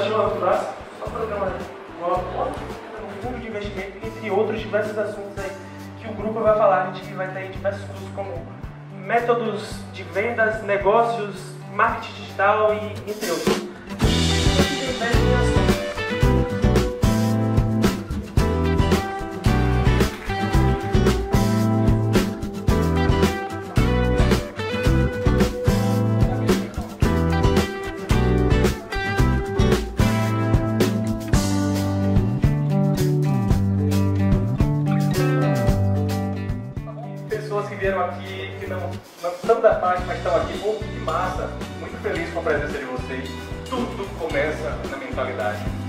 estruturar só programa um fundo de investimento, entre outros diversos assuntos aí que o grupo vai falar. A gente vai ter diversos cursos como métodos de vendas, negócios, marketing digital e entre outros. Pessoas que vieram aqui, que não estão da parte, mas estão aqui, que massa, muito feliz com a presença de vocês. Tudo começa na mentalidade.